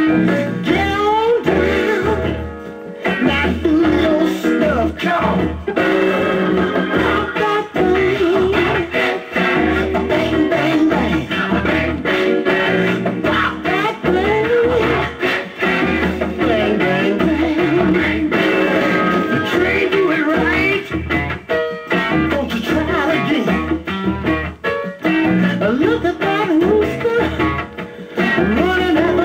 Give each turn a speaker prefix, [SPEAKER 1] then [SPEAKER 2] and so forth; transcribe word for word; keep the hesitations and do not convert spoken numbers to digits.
[SPEAKER 1] Get on down, now do your stuff, come on. Pop that thing, bang, bang, bang, bang, bang, bang. Pop that thing, bang, bang, bang, bang, bang. If the train do it right, won't you try it again? Look at that rooster running out.